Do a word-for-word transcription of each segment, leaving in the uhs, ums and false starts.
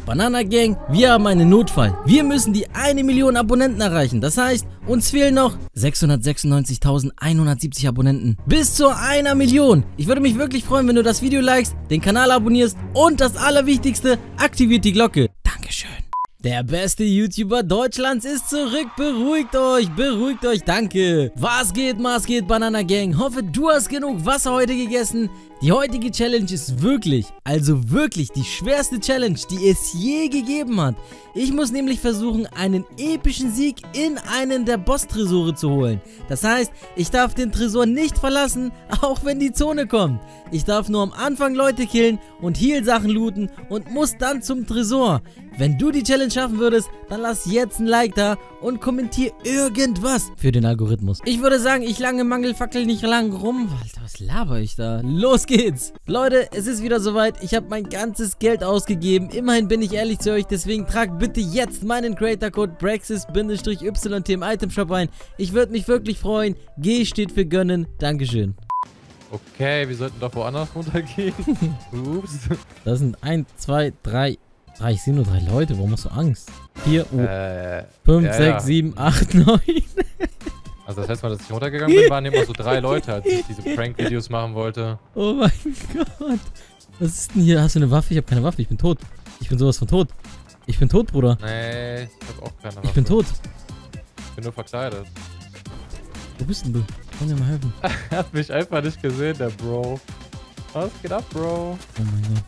Banana Gang, wir haben einen Notfall. Wir müssen die eine Million Abonnenten erreichen. Das heißt, uns fehlen noch sechshundertsechsundneunzigtausendeinhundertsiebzig Abonnenten. Bis zu einer Million. Ich würde mich wirklich freuen, wenn du das Video likest, den Kanal abonnierst und das Allerwichtigste, aktiviert die Glocke. Dankeschön. Der beste YouTuber Deutschlands ist zurück. Beruhigt euch, beruhigt euch, danke. Was geht, was geht, Banana Gang? Hoffe, du hast genug Wasser heute gegessen. Die heutige Challenge ist wirklich, also wirklich die schwerste Challenge, die es je gegeben hat. Ich muss nämlich versuchen, einen epischen Sieg in einen der Boss-Tresore zu holen. Das heißt, ich darf den Tresor nicht verlassen, auch wenn die Zone kommt. Ich darf nur am Anfang Leute killen und Heal-Sachen looten und muss dann zum Tresor. Wenn du die Challenge schaffen würdest, dann lass jetzt ein Like da und kommentier irgendwas für den Algorithmus. Ich würde sagen, ich lange Mangelfackel nicht lang rum. Alter, was laber ich da? Los geht's! Leute, es ist wieder soweit. Ich habe mein ganzes Geld ausgegeben. Immerhin bin ich ehrlich zu euch, deswegen tragt bitte jetzt meinen Creator-Code Braxis-Y T im Itemshop ein. Ich würde mich wirklich freuen. G steht für gönnen. Dankeschön. Okay, wir sollten doch woanders runtergehen. Ups. Das sind eins, zwei, drei... drei, ich sehe nur drei Leute. Warum hast du Angst? vier, fünf, sechs, sieben, acht, neun. Also das letzte Mal, dass ich runtergegangen bin, waren immer so drei Leute, als ich diese Prank-Videos machen wollte. Oh mein Gott. Was ist denn hier? Hast du eine Waffe? Ich habe keine Waffe. Ich bin tot. Ich bin sowas von tot. Ich bin tot, Bruder. Nee, ich habe auch keine Waffe. Ich bin tot. Ich bin nur verkleidet. Wo bist denn du? Kann dir mal helfen. Er hat mich einfach nicht gesehen, der Bro. Was geht ab, Bro? Oh mein Gott.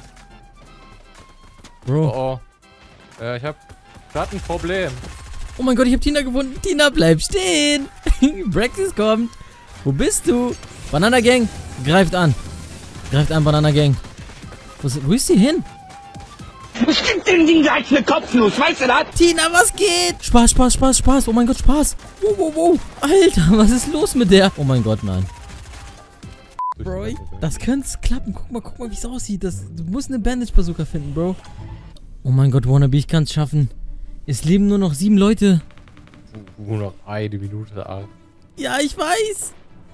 Bro. Oh, oh. Äh, ich hab grad ein Problem. Oh mein Gott, ich hab Tina gefunden. Tina, bleib stehen. Braxis kommt. Wo bist du? Banana Gang, greift an. Greift an, Banana Gang. Wo ist, wo ist sie hin? Ich geb dem Ding gleich eine Kopfnuss, weißt du das? Tina, was geht? Spaß, Spaß, Spaß, Spaß. Oh mein Gott, Spaß. Wow, wow, wow. Alter, was ist los mit der? Oh mein Gott, nein. Bro, ich, das könnte klappen. Guck mal, guck mal, wie es aussieht. Das, du musst eine Bandage-Bazooka finden, Bro. Oh mein Gott, Wannabe, ich kann es schaffen. Es leben nur noch sieben Leute. Nur noch eine Minute, Alter. Ja, ich weiß.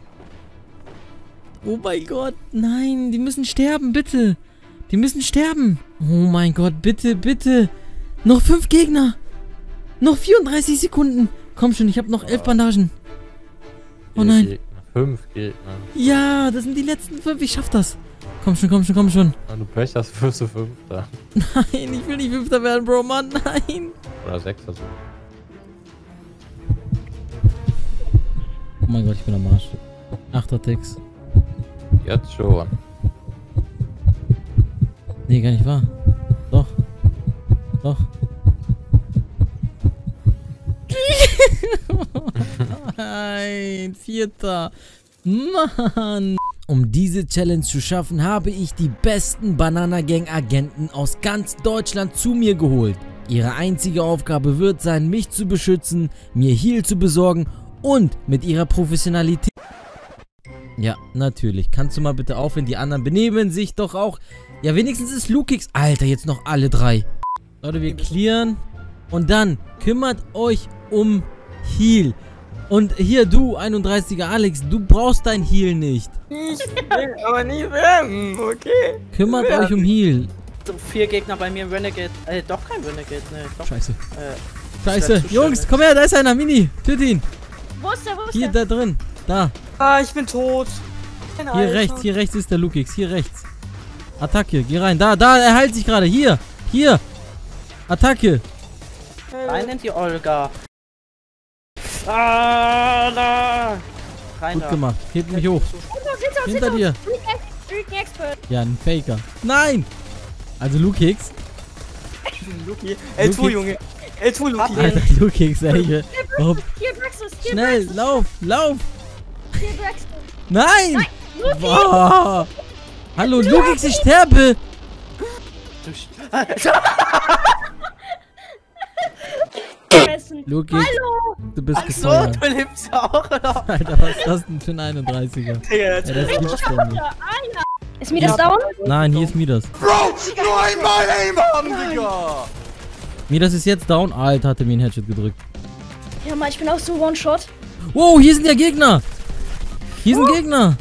Oh mein Gott, nein, die müssen sterben, bitte. Die müssen sterben. Oh mein Gott, bitte, bitte. Noch fünf Gegner. Noch vierunddreißig Sekunden. Komm schon, ich habe noch elf Bandagen. Oh nein. Gegner. Fünf Gegner. Ja, das sind die letzten fünf. Ich schaff das. Komm schon, komm schon, komm schon. Wenn du Pech hast, wirst du Fünfter. Nein, ich will nicht Fünfter werden, Bro, Mann, nein. Oder Sechster so. Oh mein Gott, ich bin am Arsch. Achter Ticks. Jetzt schon. Nee, gar nicht wahr. Doch. Doch. Nein, Vierter. Mann. Um diese Challenge zu schaffen, habe ich die besten Banana Gang Agenten aus ganz Deutschland zu mir geholt. Ihre einzige Aufgabe wird sein, mich zu beschützen, mir Heal zu besorgen und mit ihrer Professionalität... Ja, natürlich. Kannst du mal bitte aufhören? Die anderen benehmen sich doch auch. Ja, wenigstens ist Lukix... Alter, jetzt noch alle drei. Leute, wir clearen. Und dann kümmert euch um Heal. Und hier, du, einunddreißiger Alex, du brauchst dein Heal nicht. Ich will aber nicht werden, okay? Kümmert euch um Heal. So vier Gegner bei mir im Renegade. Äh, doch kein Renegade, ne. Doch. Scheiße. Äh, Scheiße. Jungs, komm her, da ist einer, Mini. Töt ihn. Wo ist der, wo ist Hier, der? da drin. Da. Ah, ich bin tot. Hier rechts, hier rechts ist der Lukix. Hier rechts. Attacke, geh rein. Da, da, er heilt sich gerade. Hier, hier. Attacke. Rein in die Olga. Ah, da. Rein Gut da. gemacht. Hebt mich hoch. Hinter dir. Freaking Expert. Ja, ein Faker. Nein. Also Lukix. Luki. L zwei, Junge. L zwei, Luki. Alter, Lukix, ey. Warum? Hier, Braxis. Hier, Schnell, Braxis. lauf, lauf. Hier, Braxis. Nein. Nein, Luki. Boah. Hallo, Lukix, ich sterbe. Lukix, Hallo. du bist Ach so, gefeuert. du lebst ja auch noch. Alter, was ist das denn für ein einunddreißiger? Digga, Ja, das gibt's doch nicht. Ist mir das down? Nein, hier ist Midas. Bro, nur einmal Aim haben, Digga! Midas ist jetzt down. Alter, hatte mir einen Headshot gedrückt. Ja, Mann, ich bin auch so One-Shot. Wow, hier sind ja Gegner. Hier sind Gegner.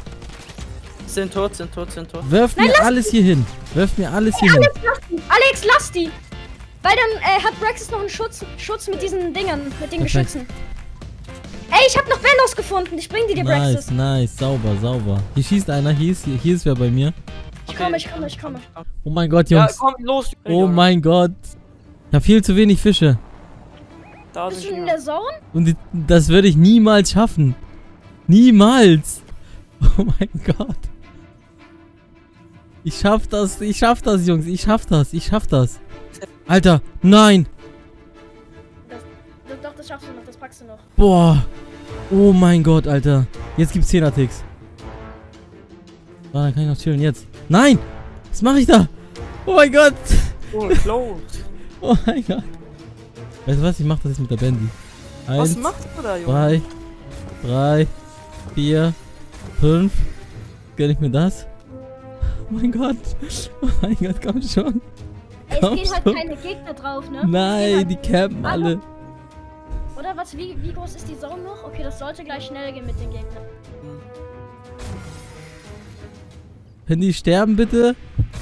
Sind tot, sind tot, sind tot. Werft Nein, mir lass alles hier hin. Werft mir alles hier hin. Alex, lass die. Alex, lass die. Weil dann äh, hat Braxis noch einen Schutz, Schutz mit diesen Dingern, mit den Perfekt. Geschützen. Ey, ich hab noch Bandos gefunden. Ich bring die dir, Nice, Braxis. nice, sauber, sauber. Hier schießt einer, hier ist, hier, hier ist wer bei mir. Ich komme, ich komme, ich komme. Oh mein Gott, Ja, Jungs. komm, los. Oh mein Gott. Ich hab viel zu wenig Fische. Da Bist sind du in wir. der Zone? Und die, das würde ich niemals schaffen. Niemals. Oh mein Gott. Ich schaff das, ich schaff das, Jungs. Ich schaff das, ich schaff das. Alter, nein. Das, doch, das schaffst du noch, das packst du noch. Boah. Oh mein Gott, Alter. Jetzt gibt's zehner-Ticks. Ah, dann kann ich noch chillen. Jetzt. Nein! Was mache ich da? Oh mein Gott. Oh, close. Oh mein Gott. Weißt du was? Ich mach das jetzt mit der Bandy. Was Eins, machst du da, Junge? zwei, drei, vier, fünf. Gönn ich mir das? Oh mein Gott. Oh mein Gott, komm schon. Ey, Komm es gehen halt schon. keine Gegner drauf, ne? Es gehen Nein, halt, die campen alle. oder was? Wie, wie groß ist die Zone noch? Okay, das sollte gleich schnell gehen mit den Gegnern. Können die sterben, bitte?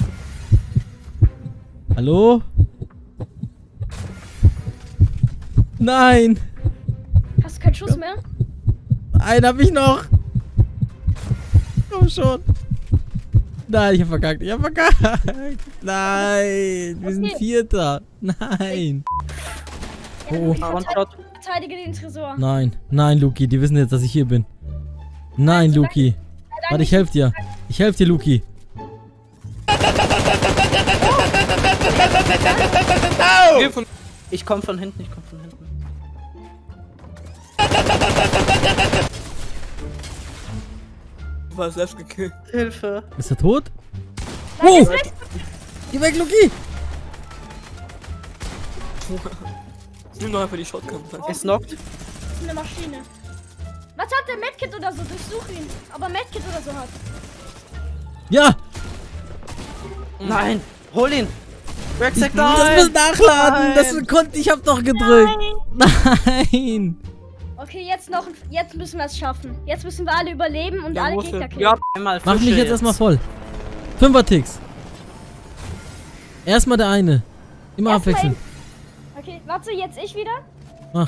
Hallo? Nein! Hast du keinen Schuss mehr? Einen hab ich noch! Komm schon! Nein, ich hab verkackt, ich hab verkackt! Nein! Wir sind Okay. Vierter! Nein! Ja, Oh. ich Ah, verteidige, One-Shot. verteidige den Tresor. Nein, nein, Luki, die wissen jetzt, dass ich hier bin. Nein, Also, Luki. Nein, Warte, ich helf dir. Ich helf dir, Luki. Geh von- Ich komm von hinten, ich komm von hinten. Du warst selbst gekillt. Hilfe. Ist er tot? Nein, Oh! jetzt weg. Geh weg, Luki! Nimm doch einfach die Shotgun. Oh, Es knockt. Das ist eine Maschine. Was hat der Medkit oder so? Durchsuch ihn. Ob er Medkit oder so hat. Ja! Nein, hol ihn. Rexack, Das muss nachladen! Das konnte ich, hab doch gedrückt! Nein! Okay, jetzt noch. ein- Jetzt müssen wir es schaffen. Jetzt müssen wir alle überleben und alle Gegner killen. Ja, einmal Mach mich jetzt erstmal voll. Fünfer-Ticks. Erstmal der eine. Immer Erstmal abwechseln. Okay, warte, jetzt ich wieder. Mach.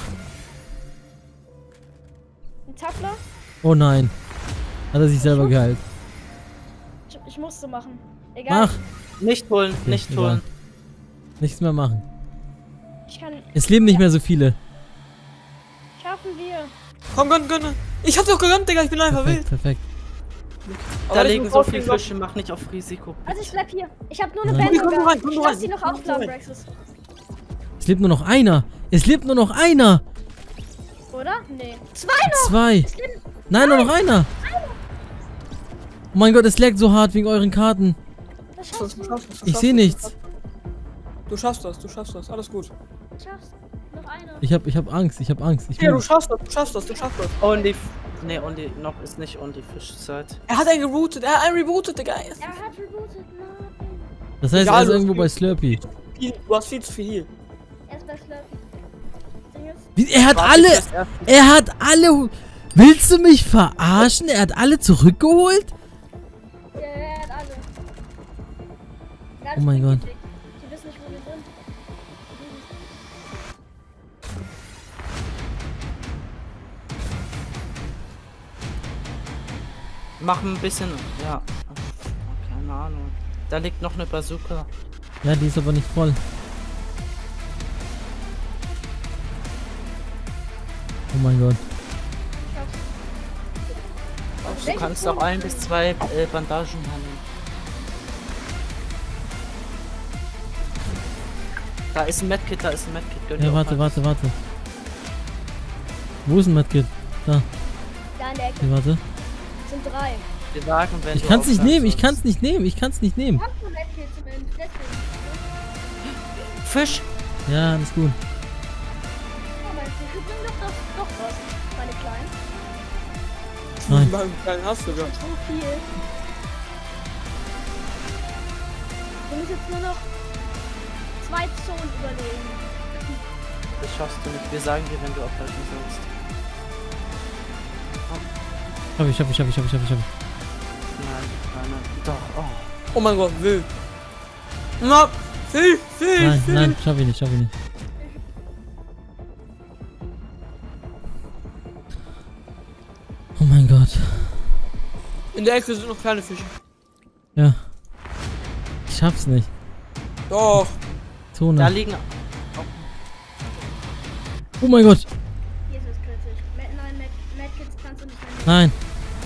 Ein Tackler. Oh nein. Hat er sich selber geheilt. Ich, ich muss so machen. Egal. Mach. Nicht holen, nicht egal. holen. Nichts mehr machen. Ich kann. Es leben nicht mehr so viele. Schaffen wir. Komm, gönn, gönn. Ich hab doch gegönnt, Digga, ich bin einfach Perfekt, perfekt. Da liegen so viele Fische, mach nicht auf Risiko. Also ich bleib hier. Ich hab nur eine Nein. Band. Komm rein, komm Ich rein. lass die noch Komm aufladen, rein. Braxis. Es lebt nur noch einer. Es lebt nur noch einer. Oder? Nee. Zwei noch! Zwei. Es leben- Nein, nur noch einer. Oh mein Gott, es laggt so hart wegen euren Karten. Das Du schaffst du. schaffst das, du Ich schaffst sehe das, nichts. Du schaffst das, du schaffst das, alles gut. Das schaffst du. Noch einer. Ich hab, ich hab Angst, ich hab Angst. Ich Ja, du will. schaffst das, du schaffst das, du schaffst das. Only, ne, only, noch ist nicht only Fischzeit. Er hat einen geroutet, er hat einen rebootet, Digga. Er hat rebootet. Nein. Das heißt, Ja, er ist du- irgendwo bei Slurpee. Viel, du hast viel zu viel Heal. Er ist bei Slurpee. Ding ist. Wie, er hat Warte, alle. das erste- Er hat alle. Willst du mich verarschen? Er hat alle zurückgeholt? Ja, er hat alle. Ganz Oh mein Gott. wichtig. Die wissen nicht, wo wir sind. Mach ein bisschen, ja. Keine Ahnung. Da liegt noch eine Bazooka. Ja, die ist aber nicht voll. Oh mein Gott. Du kannst auch ein bis zwei äh, Bandagen handeln. Da ist ein Medkit, da ist ein Medkit. Gönn dir Ja, auch warte, eins. warte, warte. Wo ist ein Medkit? Da. Da in der Ecke Hier, warte. sind drei. Wir sagen, wenn Ich du kann's nicht aufhörst, nehmen, ich sonst- kann's nicht nehmen, ich kann's nicht nehmen. Hast du Medkit zumindest? Deswegen. Fisch! Ja, alles gut. Oh, meinst du, wir bringen doch, doch, doch was, meine Kleinen. Nein. Beim kleinen hast du ja. So viel. Wir müssen jetzt nur noch zwei Zonen überlegen. Das schaffst du nicht. Wir sagen dir, wenn du abhalten sollst. Schaff ich, schaff ich, schaff ich, schaff ich, schaff ich, schaff ich. Nein, nein, nein. Doch, oh. Oh mein Gott, wild. Na, Fisch, Fisch, Nein, Fisch. nein, schaff ich nicht, schaff ich nicht. Oh mein Gott. In der Ecke sind noch kleine Fische. Ja. Ich schaff's nicht. Doch. Zone. Da liegen... Oh mein Gott. Hier ist es kritisch. Med nein, Med Medkits kannst du nicht mehr nehmen. Nein.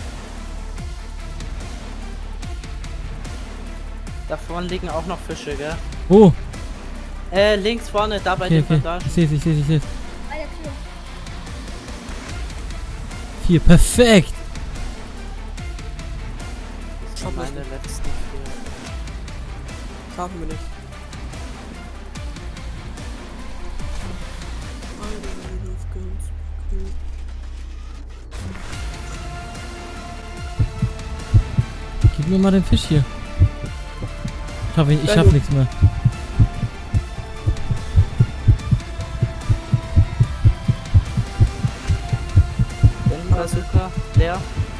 Da vorne liegen auch noch Fische, gell? Oh. Äh, links vorne, da bei Okay, dem okay. Bandage. Ich seh's, ich seh's, ich seh's. Bei der Tür. Vier, perfekt. Das sind meine letzten vier. Schaffen wir nicht. Gib mir mal den Fisch hier. Schaff ich, ich schaff nichts mehr. Den Bazooka, leer.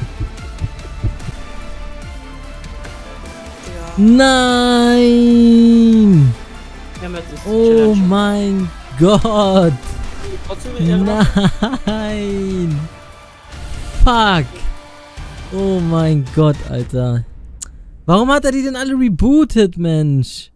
Nein! Ja, mit ist Oh Challenge. mein Gott! Trotzdem mit ihrer- Nein! Fuck! Oh mein Gott, Alter. Warum hat er die denn alle rebootet, Mensch?